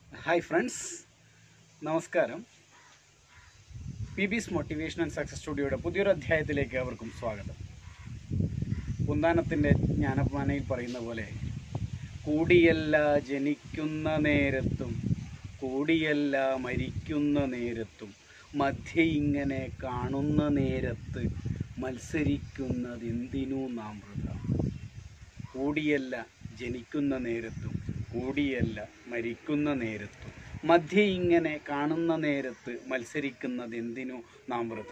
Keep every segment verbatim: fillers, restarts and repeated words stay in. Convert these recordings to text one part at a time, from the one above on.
Hi friends, Namaskaram. P B's Motivation and Success Studioയുടെ പുതിയൊരു അധ്യായത്തിലേക്ക് അവർക്കും സ്വാഗതം. പുന്താനത്തിൻ്റെ ജ്ഞാനപ്പാനയിൽ പറയുന്ന പോലെ കൂടിയല്ല ജനിക്കുന്ന നേരത്തും കൂടിയല്ല മരിക്കുന്ന നേരത്തും മധ്യ ഇങ്ങനെ കാണുന്ന നേരത്ത് മത്സരിക്കുന്നതെന്തിനു നാം വൃഥ. കൂടിയല്ല ജനിക്കുന്ന നേരത്തും കൂടിയല്ല മരിക്കുന്ന നേരത്തും മധ്യ ഇങ്ങനെ കാണുന്ന നേരത്ത് മത്സരിക്കുന്നതെന്തിനു നാം വൃഥ.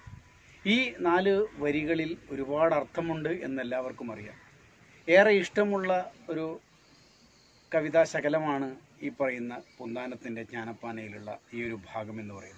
ഈ നാല് വരികളിൽ ഒരുപാട് അർത്ഥമുണ്ട് എന്നെല്ലാവർക്കും അറിയാം. ഏറെ ഇഷ്ടമുള്ള ഒരു കവിതാ ശകലമാണ് ഈ പറയുന്ന പുന്താനത്തിൻ്റെ ജ്ഞാനപ്പാനയിലുള്ള ഈ ഒരു ഭാഗം എന്ന് പറയുന്നത്.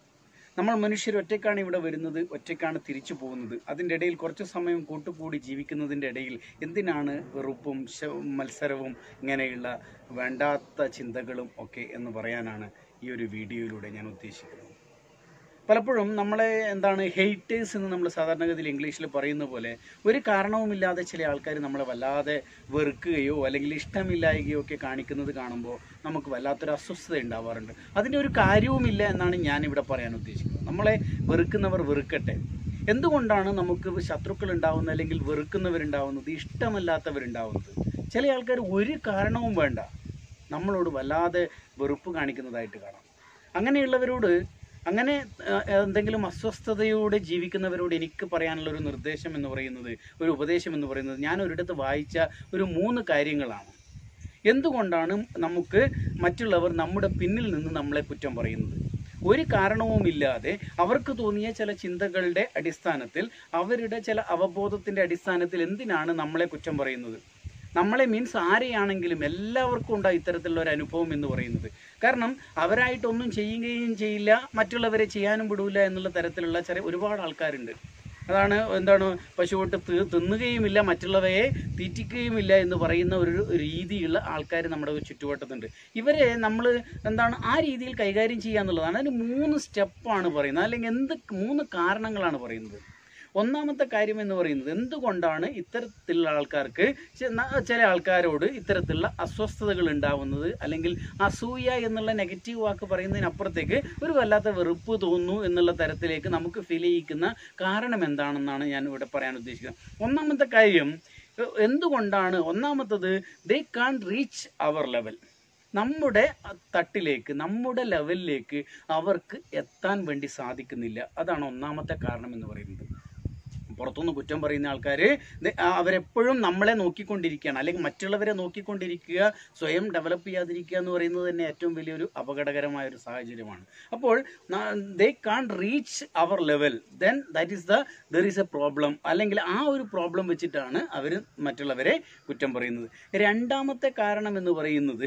നമ്മൾ മനുഷ്യർ ഒറ്റയ്ക്കാണ് ഇവിടെ വരുന്നത്, ഒറ്റയ്ക്കാണ് തിരിച്ചു പോകുന്നത്. അതിൻ്റെ ഇടയിൽ കുറച്ച് സമയം കൂട്ടുകൂടി ജീവിക്കുന്നതിൻ്റെ ഇടയിൽ എന്തിനാണ് വെറുപ്പും മത്സരവും ഇങ്ങനെയുള്ള വേണ്ടാത്ത ചിന്തകളും ഒക്കെ എന്ന് പറയാനാണ് ഈ ഒരു വീഡിയോയിലൂടെ ഞാൻ ഉദ്ദേശിക്കുന്നത്. പലപ്പോഴും നമ്മളെ എന്താണ് ഹെയ്റ്റേഴ്സ് എന്ന് നമ്മൾ സാധാരണഗതിയിൽ ഇംഗ്ലീഷിൽ പറയുന്ന പോലെ ഒരു കാരണവുമില്ലാതെ ചില ആൾക്കാർ നമ്മളെ വല്ലാതെ വെറുക്കുകയോ അല്ലെങ്കിൽ ഇഷ്ടമില്ലായ്കയോ ഒക്കെ കാണിക്കുന്നത് കാണുമ്പോൾ നമുക്ക് വല്ലാത്തൊരു അസ്വസ്ഥത ഉണ്ടാവാറുണ്ട്. അതിൻ്റെ ഒരു കാര്യവുമില്ല എന്നാണ് ഞാനിവിടെ പറയാൻ ഉദ്ദേശിക്കുന്നത്. നമ്മളെ വെറുക്കുന്നവർ വെറുക്കട്ടെ. എന്തുകൊണ്ടാണ് നമുക്ക് ശത്രുക്കൾ ഉണ്ടാവുന്നത് അല്ലെങ്കിൽ വെറുക്കുന്നവരുണ്ടാവുന്നത്, ഇഷ്ടമല്ലാത്തവരുണ്ടാവുന്നത്? ചില ആൾക്കാർ ഒരു കാരണവും വേണ്ട നമ്മളോട് വല്ലാതെ വെറുപ്പ് കാണിക്കുന്നതായിട്ട് കാണാം. അങ്ങനെയുള്ളവരോട് അങ്ങനെ എന്തെങ്കിലും അസ്വസ്ഥതയോടെ ജീവിക്കുന്നവരോട് എനിക്ക് പറയാനുള്ള ഒരു നിർദ്ദേശം എന്ന് പറയുന്നത്, ഒരു ഉപദേശം എന്ന് പറയുന്നത്, ഞാൻ ഒരിടത്ത് വായിച്ച ഒരു മൂന്ന് കാര്യങ്ങളാണ്. എന്തുകൊണ്ടാണ് നമുക്ക് മറ്റുള്ളവർ നമ്മുടെ പിന്നിൽ നിന്ന് നമ്മളെ കുറ്റം പറയുന്നത്? ഒരു കാരണവുമില്ലാതെ അവർക്ക് തോന്നിയ ചില ചിന്തകളുടെ അടിസ്ഥാനത്തിൽ, അവരുടെ ചില അവബോധത്തിൻ്റെ അടിസ്ഥാനത്തിൽ എന്തിനാണ് നമ്മളെ കുറ്റം പറയുന്നത്? നമ്മളെ മീൻസ് ആരെയാണെങ്കിലും എല്ലാവർക്കും ഉണ്ടാകും ഇത്തരത്തിലുള്ള ഒരു അനുഭവം എന്ന് പറയുന്നത്. കാരണം അവരായിട്ടൊന്നും ചെയ്യുകയും ചെയ്യില്ല, മറ്റുള്ളവരെ ചെയ്യാനും വിടൂല എന്നുള്ള തരത്തിലുള്ള ചെറിയ ഒരുപാട് ആൾക്കാരുണ്ട്. അതാണ് എന്താണ് പശുവോട്ട് തി തിന്നുകയുമില്ല മറ്റുള്ളവയെ തീറ്റിക്കുകയുമില്ല എന്ന് പറയുന്ന ഒരു രീതിയുള്ള ആൾക്കാർ നമ്മുടെ ചുറ്റുവട്ടത്തുണ്ട്. ഇവരെ നമ്മൾ എന്താണ് ആ രീതിയിൽ കൈകാര്യം ചെയ്യുക എന്നുള്ളതാണ്. അതിന് മൂന്ന് സ്റ്റെപ്പാണ് പറയുന്നത്, അല്ലെങ്കിൽ എന്ത് മൂന്ന് കാരണങ്ങളാണ് പറയുന്നത്. ഒന്നാമത്തെ കാര്യം എന്ന് പറയുന്നത്, എന്തുകൊണ്ടാണ് ഇത്തരത്തിലുള്ള ആൾക്കാർക്ക് ചില ആൾക്കാരോട് ഇത്തരത്തിലുള്ള അസ്വസ്ഥതകൾ ഉണ്ടാവുന്നത്, അല്ലെങ്കിൽ അസൂയ എന്നുള്ള നെഗറ്റീവ് വാക്ക് പറയുന്നതിനപ്പുറത്തേക്ക് ഒരു വല്ലാത്ത വെറുപ്പ് തോന്നുന്നു എന്നുള്ള തരത്തിലേക്ക് നമുക്ക് ഫീൽ ചെയ്യിക്കുന്ന കാരണം എന്താണെന്നാണ് ഞാൻ ഇവിടെ പറയാൻ ഉദ്ദേശിക്കുന്നത്. ഒന്നാമത്തെ കാര്യം എന്തുകൊണ്ടാണ്, ഒന്നാമത്തത് ദേ കാൺ റീച്ച് അവർ ലെവൽ. നമ്മുടെ തട്ടിലേക്ക്, നമ്മുടെ ലെവലിലേക്ക് അവർക്ക് എത്താൻ വേണ്ടി സാധിക്കുന്നില്ല. അതാണ് ഒന്നാമത്തെ കാരണം എന്ന് പറയുന്നത്. പുറത്തുനിന്ന് കുറ്റം പറയുന്ന ആൾക്കാർ അവരെപ്പോഴും നമ്മളെ നോക്കിക്കൊണ്ടിരിക്കുകയാണ്, അല്ലെങ്കിൽ മറ്റുള്ളവരെ നോക്കിക്കൊണ്ടിരിക്കുക, സ്വയം ഡെവലപ്പ് ചെയ്യാതിരിക്കുക എന്ന് പറയുന്നത് തന്നെ ഏറ്റവും വലിയൊരു അപകടകരമായ ഒരു സാഹചര്യമാണ്. അപ്പോൾ they can reach their level, then that is the there is a problem. അല്ലെങ്കിൽ ആ ഒരു പ്രോബ്ലം വെച്ചിട്ടാണ് അവർ മറ്റുള്ളവരെ കുറ്റം പറയുന്നത്. രണ്ടാമത്തെ കാരണം എന്ന് പറയുന്നത്,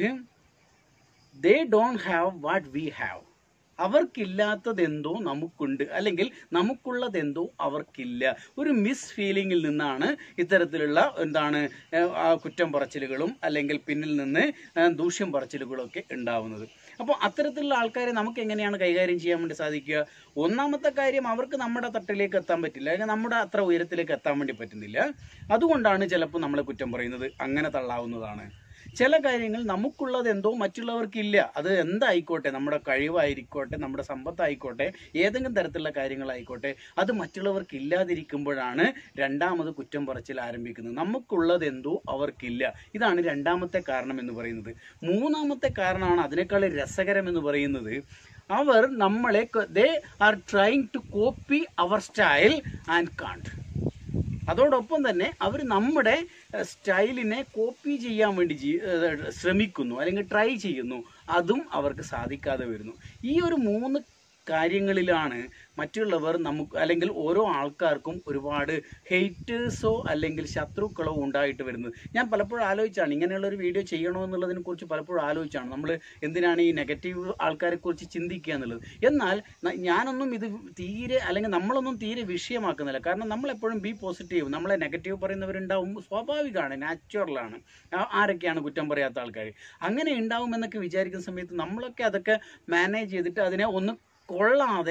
they don't have what we have. അവർക്കില്ലാത്തതെന്തോ നമുക്കുണ്ട്, അല്ലെങ്കിൽ നമുക്കുള്ളതെന്തോ അവർക്കില്ല. ഒരു മിസ് ഫീലിങ്ങിൽ നിന്നാണ് ഇത്തരത്തിലുള്ള എന്താണ് കുറ്റം പറച്ചിലുകളും അല്ലെങ്കിൽ പിന്നിൽ നിന്ന് ദൂഷ്യം പറച്ചിലുകളും ഒക്കെ ഉണ്ടാവുന്നത്. അപ്പോൾ അത്തരത്തിലുള്ള ആൾക്കാരെ നമുക്ക് എങ്ങനെയാണ് കൈകാര്യം ചെയ്യാൻ വേണ്ടി സാധിക്കുക? ഒന്നാമത്തെ കാര്യം, അവർക്ക് നമ്മുടെ തട്ടിലേക്ക് എത്താൻ പറ്റില്ല, അല്ലെങ്കിൽ നമ്മുടെ അത്ര ഉയരത്തിലേക്ക് എത്താൻ വേണ്ടി പറ്റുന്നില്ല. അതുകൊണ്ടാണ് ചിലപ്പോൾ നമ്മളെ കുറ്റം പറയുന്നത്. അങ്ങനെ തള്ളാവുന്നതാണ്. ചില കാര്യങ്ങൾ നമുക്കുള്ളത് എന്തോ മറ്റുള്ളവർക്കില്ല. അത് എന്തായിക്കോട്ടെ, നമ്മുടെ കഴിവായിരിക്കോട്ടെ, നമ്മുടെ സമ്പത്തായിക്കോട്ടെ, ഏതെങ്കിലും തരത്തിലുള്ള കാര്യങ്ങളായിക്കോട്ടെ, അത് മറ്റുള്ളവർക്ക് ഇല്ലാതിരിക്കുമ്പോഴാണ് രണ്ടാമത് കുറ്റം പറച്ചിൽ ആരംഭിക്കുന്നത്. നമുക്കുള്ളത് എന്തോ അവർക്കില്ല. ഇതാണ് രണ്ടാമത്തെ കാരണം എന്ന് പറയുന്നത്. മൂന്നാമത്തെ കാരണമാണ് അതിനേക്കാൾ രസകരം എന്ന് പറയുന്നത്, അവർ നമ്മളെ they are trying to copy their style and can't. അതോടൊപ്പം തന്നെ അവർ നമ്മുടെ സ്റ്റൈലിനെ കോപ്പി ചെയ്യാൻ വേണ്ടി ശ്രമിക്കുന്നു, അല്ലെങ്കിൽ ട്രൈ ചെയ്യുന്നു. അതും അവർക്ക് സാധിക്കാതെ വരുന്നു. ഈ ഒരു മൂന്ന് കാര്യങ്ങളിലാണ് മറ്റുള്ളവർ നമുക്ക്, അല്ലെങ്കിൽ ഓരോ ആൾക്കാർക്കും ഒരുപാട് ഹെയ്റ്റേഴ്സോ അല്ലെങ്കിൽ ശത്രുക്കളോ ഉണ്ടായിട്ട് വരുന്നത്. ഞാൻ പലപ്പോഴും ആലോചിച്ചാണ് ഇങ്ങനെയുള്ള ഒരു വീഡിയോ ചെയ്യണോ എന്നുള്ളതിനെ കുറിച്ച് പലപ്പോഴും ആലോചിച്ചാണ് നമ്മൾ എന്തിനാണ് ഈ നെഗറ്റീവ് ആൾക്കാരെ കുറിച്ച് ചിന്തിക്കുക എന്നുള്ളത്. എന്നാൽ ഞാനൊന്നും ഇത് തീരെ, അല്ലെങ്കിൽ നമ്മളൊന്നും തീരെ വിഷയമാക്കുന്നില്ല. കാരണം നമ്മളെപ്പോഴും ബി പോസിറ്റീവ്. നമ്മളെ നെഗറ്റീവ് പറയുന്നവരുണ്ടാവും, സ്വാഭാവികമാണ്, നാച്ചുറലാണ്. ആരൊക്കെയാണ് കുറ്റം പറയാത്ത ആൾക്കാർ? അങ്ങനെ ഉണ്ടാവുമെന്നൊക്കെ വിചാരിക്കുന്ന സമയത്ത് നമ്മളൊക്കെ അതൊക്കെ മാനേജ് ചെയ്തിട്ട് അതിനെ ഒന്ന് കൊള്ളാതെ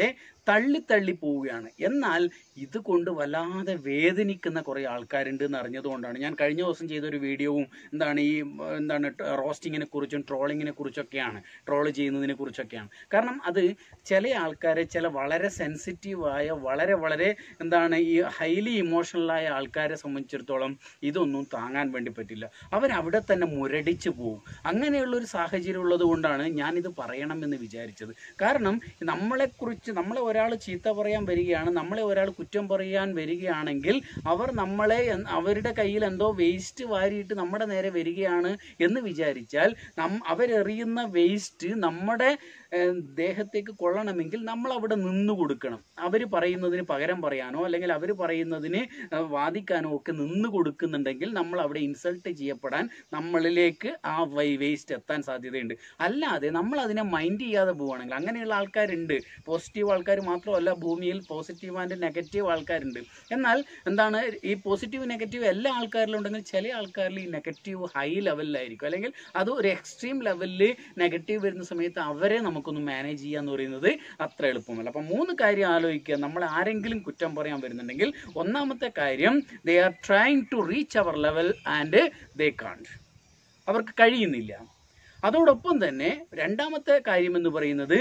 തള്ളി തള്ളി പോവുകയാണ്. എന്നാൽ ഇതുകൊണ്ട് വല്ലാതെ വേദനിക്കുന്ന കുറേ ആൾക്കാരുണ്ട് എന്ന് അറിഞ്ഞതുകൊണ്ടാണ് ഞാൻ കഴിഞ്ഞ ദിവസം ചെയ്തൊരു വീഡിയോവും എന്താണ് ഈ എന്താണ് റോസ്റ്റിങ്ങിനെ കുറിച്ചും ട്രോളിങ്ങിനെ കുറിച്ചൊക്കെയാണ്, ട്രോൾ ചെയ്യുന്നതിനെ കുറിച്ചൊക്കെയാണ്. കാരണം അത് ചില ആൾക്കാരെ, ചില വളരെ സെൻസിറ്റീവായ, വളരെ വളരെ എന്താണ് ഈ ഹൈലി ഇമോഷണലായ ആൾക്കാരെ സംബന്ധിച്ചിടത്തോളം ഇതൊന്നും താങ്ങാൻ വേണ്ടി പറ്റില്ല. അവരവിടെ തന്നെ മുരടിച്ചു പോവും. അങ്ങനെയുള്ളൊരു സാഹചര്യം ഉള്ളത് കൊണ്ടാണ് ഞാനിത് പറയണമെന്ന് വിചാരിച്ചത്. കാരണം നമ്മളെക്കുറിച്ച്, നമ്മളെ ഒരാൾ ചീത്ത പറയാൻ വരികയാണ്, നമ്മളെ ഒരാൾ കുറ്റം പറയാൻ വരികയാണെങ്കിൽ അവർ നമ്മളെ, അവരുടെ കയ്യിൽ എന്തോ വേസ്റ്റ് വാരിയിട്ട് നമ്മുടെ നേരെ വരികയാണ് എന്ന് വിചാരിച്ചാൽ നം അവരെറിയുന്ന വേസ്റ്റ് നമ്മുടെ ദേഹത്തേക്ക് കൊള്ളണമെങ്കിൽ നമ്മൾ അവിടെ നിന്ന് കൊടുക്കണം. അവർ പറയുന്നതിന് പകരം പറയാനോ അല്ലെങ്കിൽ അവർ പറയുന്നതിന് വാദിക്കാനോ ഒക്കെ നിന്ന് കൊടുക്കുന്നുണ്ടെങ്കിൽ നമ്മൾ അവിടെ ഇൻസൾട്ട് ചെയ്യപ്പെടാൻ നമ്മളിലേക്ക് ആ വേസ്റ്റ് എത്താൻ സാധ്യതയുണ്ട്. അല്ലാതെ നമ്മൾ അതിനെ മൈൻഡ് ചെയ്യാതെ പോവുകയാണെങ്കിൽ, അങ്ങനെയുള്ള ആൾക്കാരുണ്ട്. പോസിറ്റീവ് ആൾക്കാർ മാത്രമല്ല, ഭൂമിയിൽ പോസിറ്റീവ് ആൻഡ് നെഗറ്റീവ് ആൾക്കാരുണ്ട്. എന്നാൽ എന്താണ് ഈ പോസിറ്റീവ് നെഗറ്റീവ് എല്ലാ ആൾക്കാരിലും ഉണ്ടെങ്കിൽ ചില ആൾക്കാരിൽ ഈ നെഗറ്റീവ് ഹൈ ലെവലിലായിരിക്കും, അല്ലെങ്കിൽ അത് ഒരു എക്സ്ട്രീം ലെവലിൽ നെഗറ്റീവ് വരുന്ന സമയത്ത് അവരെ നമുക്കൊന്ന് മാനേജ് ചെയ്യുക എന്ന് പറയുന്നത് അത്ര എളുപ്പമല്ല. അപ്പം മൂന്ന് കാര്യം ആലോചിക്കുക. നമ്മൾ ആരെങ്കിലും കുറ്റം പറയാൻ വരുന്നുണ്ടെങ്കിൽ ഒന്നാമത്തെ കാര്യം, they are trying to reach their level and they can't, അവർക്ക് കഴിയുന്നില്ല. അതോടൊപ്പം തന്നെ രണ്ടാമത്തെ കാര്യം എന്ന് പറയുന്നത്,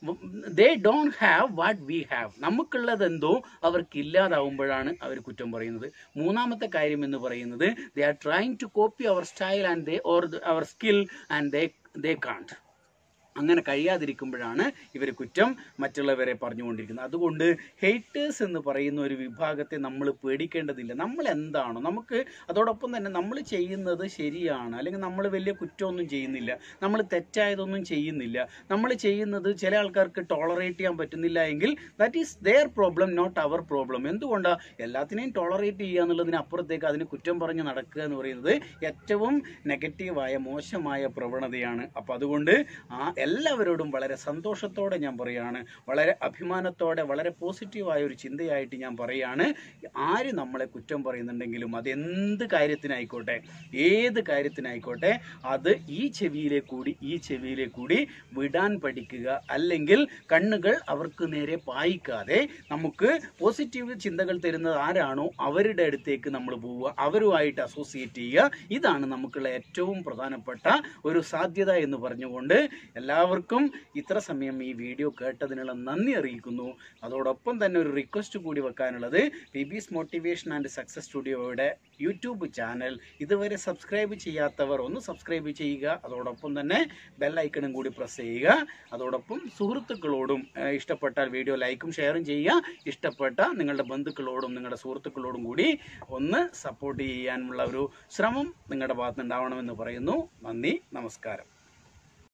they don't have what we have, നമുക്കുള്ളതെന്തോ അവർക്ക് ഇല്ലാതാവുമ്പോഴാണ് അവർ കുറ്റം പറയുന്നത്. മൂന്നാമത്തെ കാര്യം എന്ന് പറയുന്നത്, they are trying to copy their style and they or their skill and they they can't. അങ്ങനെ കഴിയാതിരിക്കുമ്പോഴാണ് ഇവർ കുറ്റം മറ്റുള്ളവരെ പറഞ്ഞുകൊണ്ടിരിക്കുന്നത്. അതുകൊണ്ട് ഹേറ്റേഴ്സ് എന്ന് പറയുന്ന ഒരു വിഭാഗത്തെ നമ്മൾ പേടിക്കേണ്ടതില്ല. നമ്മൾ എന്താണോ, നമുക്ക് അതോടൊപ്പം തന്നെ നമ്മൾ ചെയ്യുന്നത് ശരിയാണ്, അല്ലെങ്കിൽ നമ്മൾ വലിയ കുറ്റമൊന്നും ചെയ്യുന്നില്ല, നമ്മൾ തെറ്റായതൊന്നും ചെയ്യുന്നില്ല, നമ്മൾ ചെയ്യുന്നത് ചില ആൾക്കാർക്ക് ടോളറേറ്റ് ചെയ്യാൻ പറ്റുന്നില്ല എങ്കിൽ that is their problem, not their problem. എന്തുകൊണ്ടാണ് എല്ലാത്തിനെയും ടോളറേറ്റ് ചെയ്യുക എന്നുള്ളതിനപ്പുറത്തേക്ക് അതിന് കുറ്റം പറഞ്ഞ് നടക്കുക എന്ന് പറയുന്നത് ഏറ്റവും നെഗറ്റീവായ, മോശമായ പ്രവണതയാണ്. അപ്പം അതുകൊണ്ട് ആ എല്ലാവരോടും വളരെ സന്തോഷത്തോടെ ഞാൻ പറയുകയാണ്, വളരെ അഭിമാനത്തോടെ, വളരെ പോസിറ്റീവായ ഒരു ചിന്തയായിട്ട് ഞാൻ പറയുകയാണ്, ആര് നമ്മളെ കുറ്റം പറയുന്നുണ്ടെങ്കിലും അതെന്ത് കാര്യത്തിനായിക്കോട്ടെ, ഏത് കാര്യത്തിനായിക്കോട്ടെ, അത് ഈ ചെവിയിലെ കൂടി ഈ ചെവിയിലെ കൂടി വിടാൻ പഠിക്കുക. അല്ലെങ്കിൽ കണ്ണുകൾ അവർക്ക് നേരെ പായിക്കാതെ നമുക്ക് പോസിറ്റീവ് ചിന്തകൾ തരുന്നത് ആരാണോ അവരുടെ അടുത്തേക്ക് നമ്മൾ പോവുക, അവരുമായിട്ട് അസോസിയേറ്റ് ചെയ്യുക. ഇതാണ് നമുക്കുള്ള ഏറ്റവും പ്രധാനപ്പെട്ട ഒരു സാധ്യത എന്ന് പറഞ്ഞുകൊണ്ട് എല്ലാവർക്കും ഇത്ര സമയം ഈ വീഡിയോ കേട്ടതിനുള്ള നന്ദി അറിയിക്കുന്നു. അതോടൊപ്പം തന്നെ ഒരു റിക്വസ്റ്റ് കൂടി വെക്കാനുള്ളത്, ബേബീസ് മോട്ടിവേഷൻ ആൻഡ് സക്സസ് സ്റ്റുഡിയോയുടെ യൂട്യൂബ് ചാനൽ ഇതുവരെ സബ്സ്ക്രൈബ് ചെയ്യാത്തവർ ഒന്ന് സബ്സ്ക്രൈബ് ചെയ്യുക. അതോടൊപ്പം തന്നെ ബെൽ ഐക്കണും കൂടി പ്രസ് ചെയ്യുക. അതോടൊപ്പം സുഹൃത്തുക്കളോടും ഇഷ്ടപ്പെട്ടാൽ വീഡിയോ ലൈക്കും ഷെയറും ചെയ്യുക. ഇഷ്ടപ്പെട്ട നിങ്ങളുടെ ബന്ധുക്കളോടും നിങ്ങളുടെ സുഹൃത്തുക്കളോടും കൂടി ഒന്ന് സപ്പോർട്ട് ചെയ്യാനുള്ള ഒരു ശ്രമം നിങ്ങളുടെ ഭാഗത്തുനിന്നുണ്ടാവണമെന്ന് പറയുന്നു. നന്ദി, നമസ്കാരം.